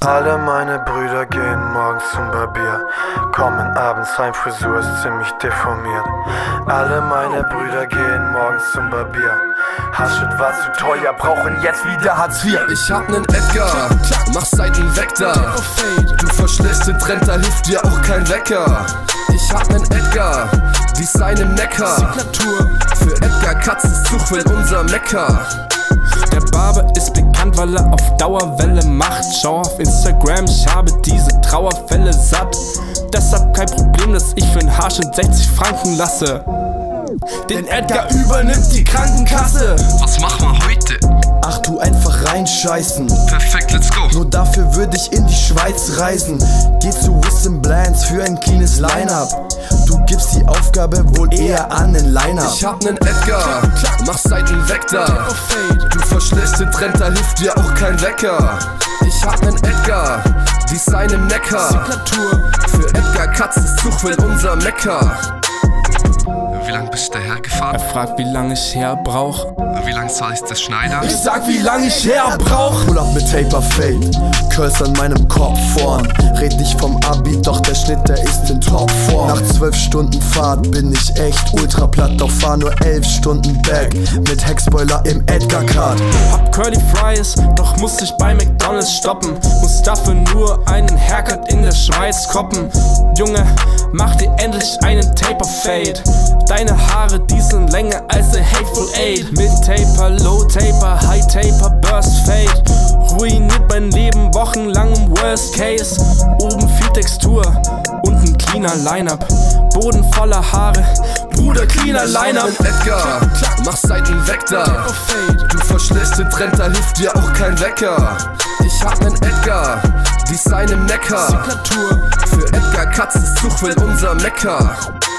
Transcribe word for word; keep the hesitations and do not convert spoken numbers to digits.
Alle meine Brüder gehen morgens zum Barbier, kommen abends heim, Frisur ist ziemlich deformiert. Alle meine Brüder gehen morgens zum Barbier. Haschet war zu teuer, brauchen jetzt wieder Hartz vier. Ich hab nen Edgar, mach Seiten weg da. Du verschläfst den Trend, da hilft dir auch kein Wecker. Ich hab nen Edgar, Design im Neckar. Signatur für Edgar Katzes Zug will unser Mecker. Der Barber ist bekannt, weil er auf Dauerwelle macht. Schau auf Instagram, ich habe diese Trauerfälle satt. Deshalb kein Problem, dass ich für ein Haarschnitt sechzig Franken lasse. Den Edgar übernimmt die Krankenkasse. Was machen wir heute? Ach du, einfach reinscheißen. Perfekt, let's go. Nur dafür würde ich in die Schweiz reisen. Geh zu Wisdom Blends für ein cleanes Line-Up. Du gibst die Aufgabe wohl eher an den Line-Up. Ich hab nen Edgar, mach Seiten weg da. Du verschläfst den Trend, da hilft dir auch kein Wecker. Ich hab nen Edgar, Design im Neckar. Signatur für Edgar Katzes Zug will unser Mecker. Wie lang bist du daher Er gefahren? fragt, wie lange ich her brauch. Wie lang soll ich das schneiden? Ich sag, wie lange ich her brauch. Pull up mit Taper Fade, Curls an meinem Kopf vorn. Red nicht vom Abi, doch der Schnitt, der ist in Topform. Nach zwölf Stunden Fahrt bin ich echt ultra platt, doch fahr nur elf Stunden back. Mit Heckspoiler im Edgar Kart. Hab Curly Fries, doch muss ich bei McDonalds stoppen. Muss dafür nur einen Haircut in der Schweiz koppen. Junge, mach dir endlich einen Taper Fade. Deine Haare, die sind länger als ein Hateful Eight. Mit Taper, Low Taper, High Taper, Burst Fade. Ruiniert mein Leben wochenlang im Worst Case. Oben viel Textur, unten cleaner Line-Up. Boden voller Haare, Bruder, cleaner Line-Up. Edgar, mach Seiten weg da. Du verschläfst den Trend, da hilft dir auch kein Wecker. Ich hab nen Edgar, Design im Neckar. Signatur für Edgar Katzes Zug will unser Mecker.